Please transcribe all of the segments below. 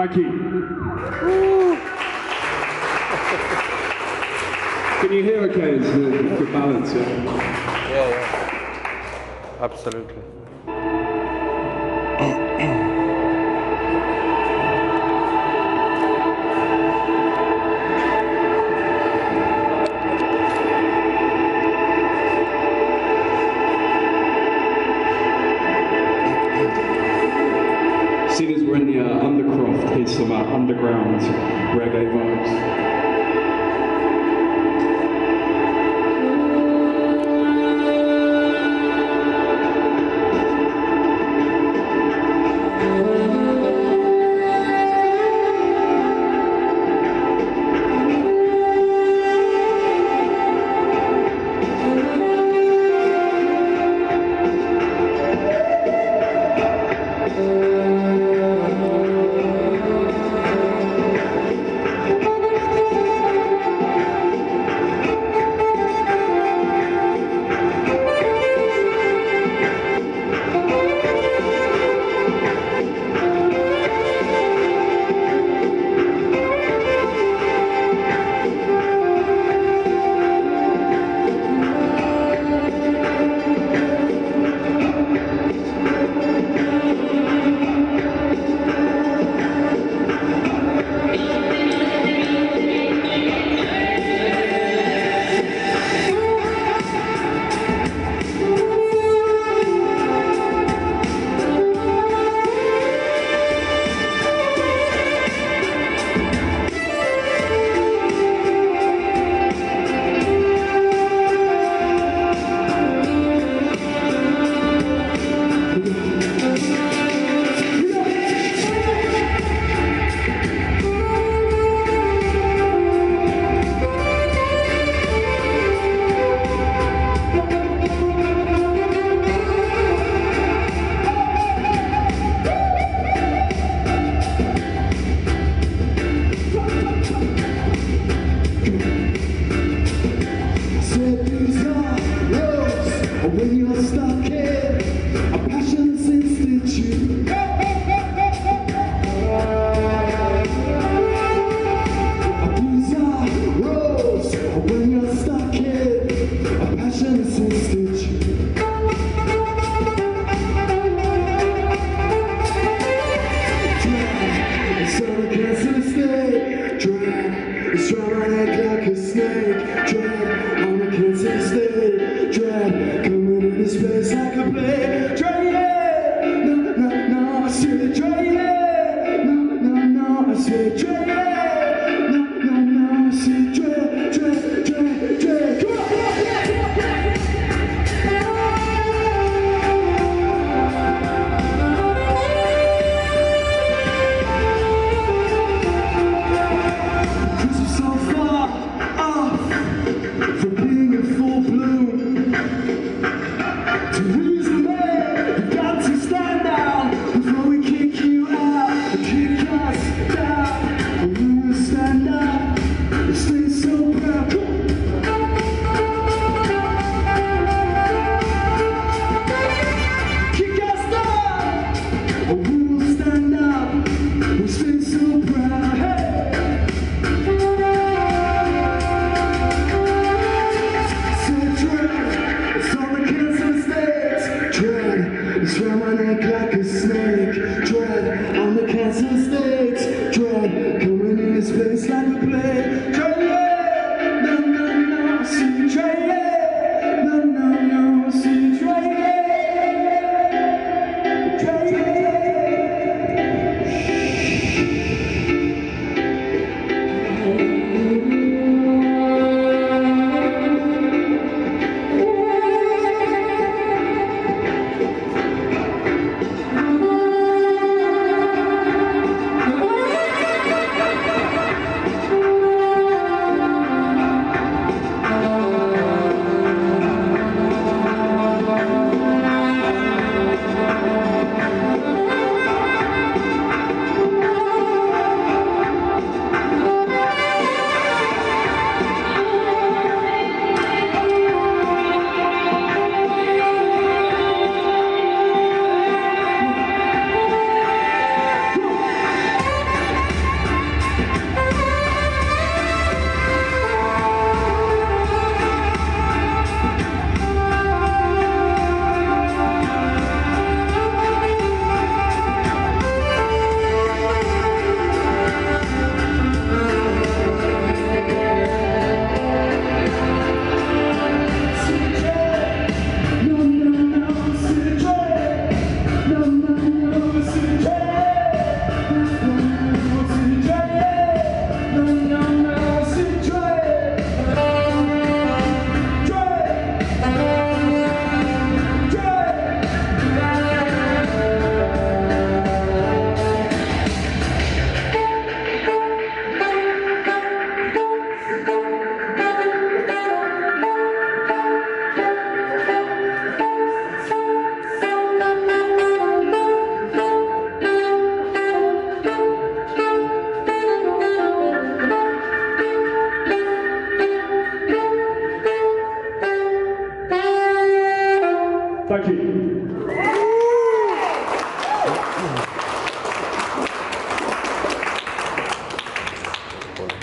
Thank you. Can you hear okay? It's good balance, yeah? Yeah. Absolutely. Seeing as we're in the Undercroft, here's some underground reggae vibes.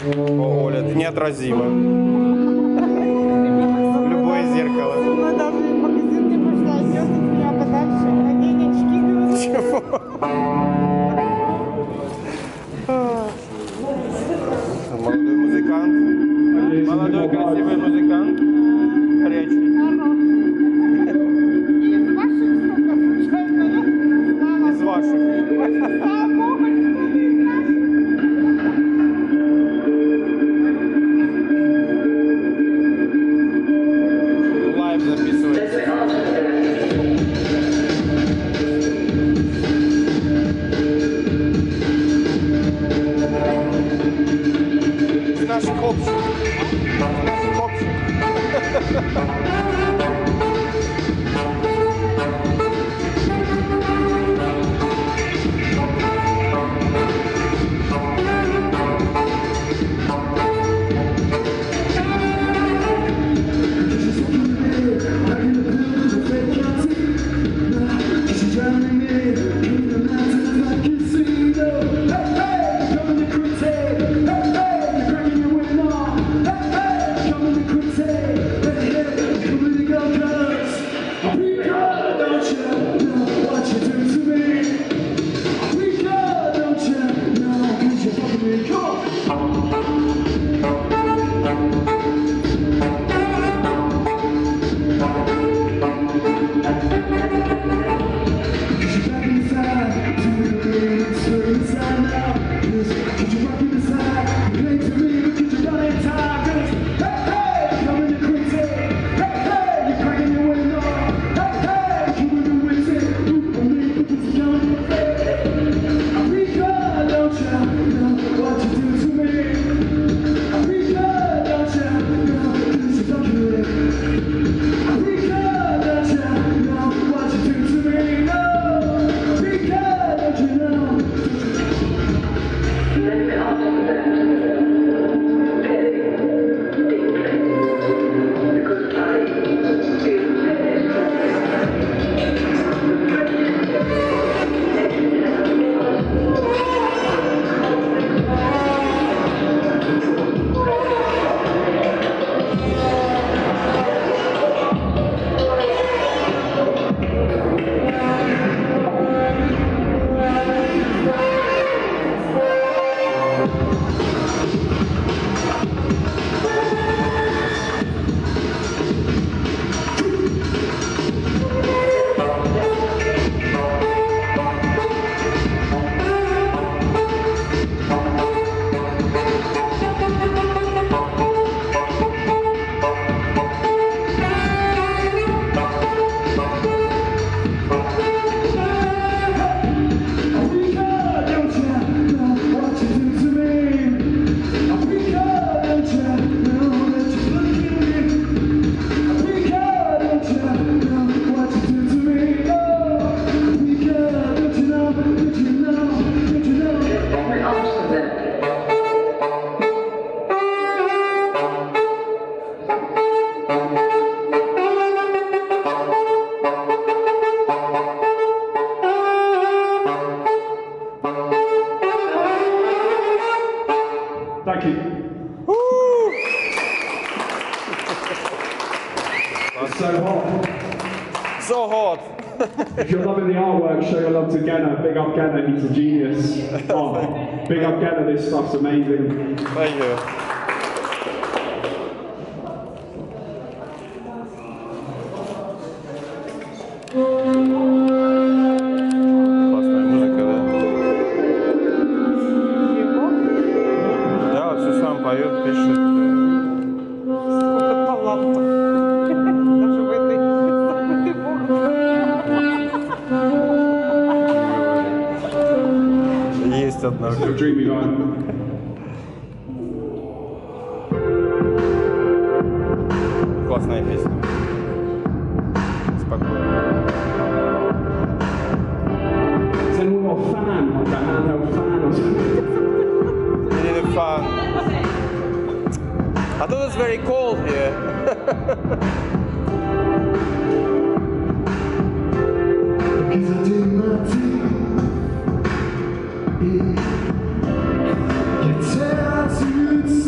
О, Оля, ты неотразима. Любое зеркало. Ну, даже в магазин не пошла, идет от меня подальше, а денежки говорит. Чего? Молодой музыкант. Молодой красивый музыкант. Горячий. Из ваших штук, случайно, я? Из ваших. Слава Богу, что ты из наших. Лайв записывается. Из наших общих. Из наших общих. Thank you. It's so hot. So hot. If you're loving the artwork, show your love to Genna. Big up Genna, he's a genius. Oh, big up Genna, this stuff's amazing. Thank you. Классная музыка, да? Да, все сам поет, пишет. Сколько талантов. Даже в этой Есть одна. So dreamy guy. Классная песня. Спокойно. Has anyone got a fan? Like a handheld fan or something? You need a fan. I thought it's very cold here. Because I do my thing. Your tattoos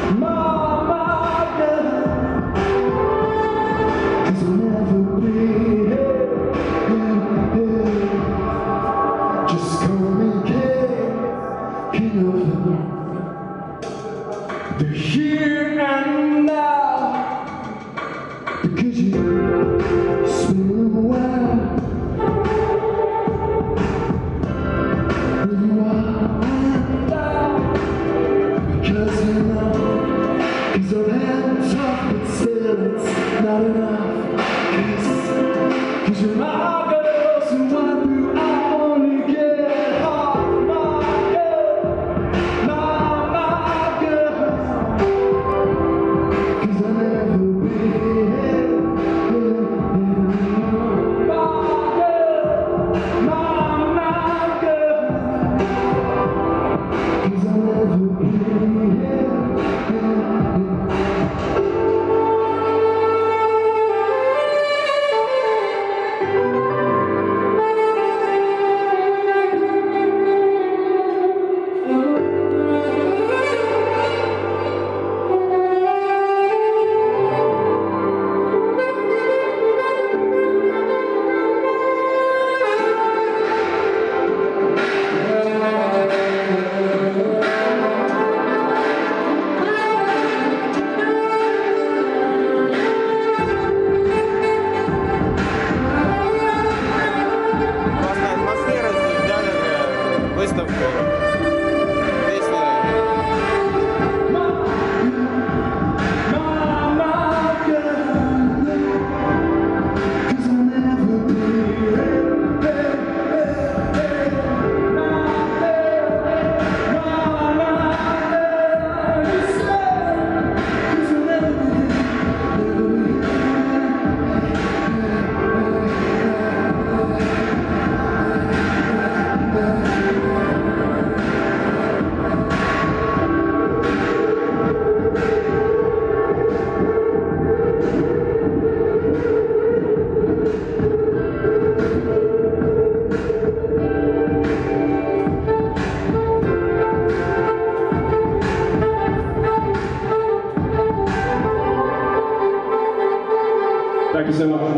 Thank you so much.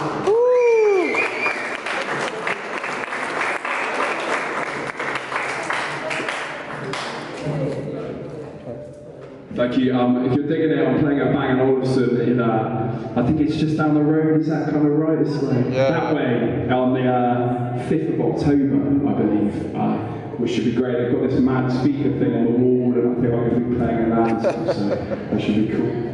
Thank you. If you're digging it, I'm playing at Bang & Olufsen in, I think it's just down the road. Is that kind of right? This way? Yeah. That way, on the 5th of October, I believe, which should be great. They've got this mad speaker thing on the wall, and I feel like we'll be playing in that and stuff, so that should be cool.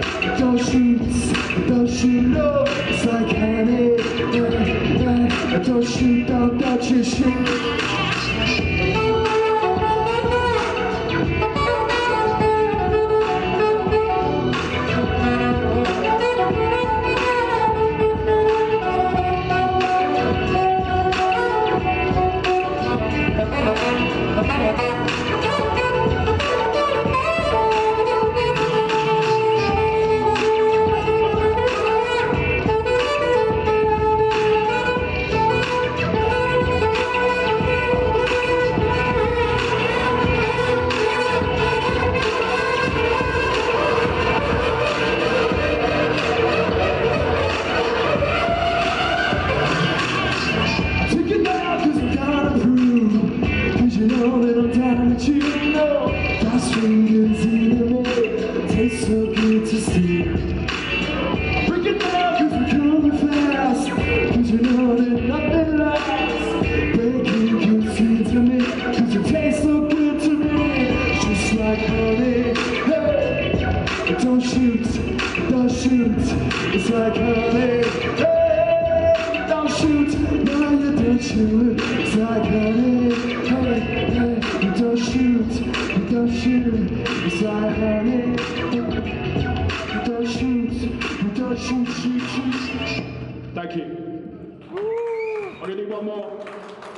Don't don't shoot, don't you shoot. Thank you. I'm going to do one more.